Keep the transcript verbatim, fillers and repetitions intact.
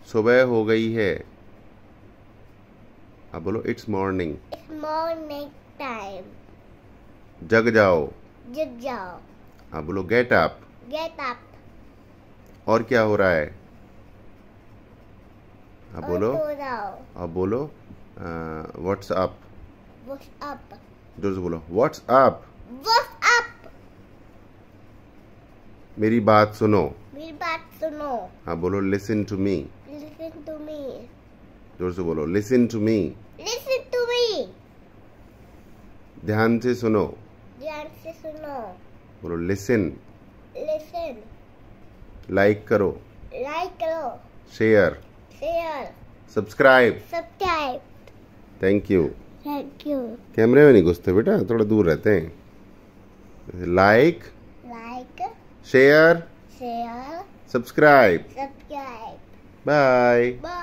सुबह हो गई है। आप बोलो it's morning. It's morning time. जग जाओ। जग जाओ। आप बोलो गेट अप। Get up. और क्या हो रहा है? आप बोलो। और सो जाओ। आप बोलो व्हाट्स अप। What's up? जोर से बोलो व्हाट्स अप। What's up? मेरी बात सुनो। मेरी बात सुनो। आप बोलो listen to me. Listen to me. जोर से बोलो listen to me. Listen to me. ध्यान से सुनो। ध्यान से सुनो। बोलो लिसन। Listen. लाइक करो। Like करो। Share. Share. Subscribe. Subscribe. Thank you. Thank you. कैमरे में नहीं घुसते बेटा, थोड़ा दूर रहते हैं। Like. Like. Share. Share. Subscribe. Subscribe. Bye. Bye.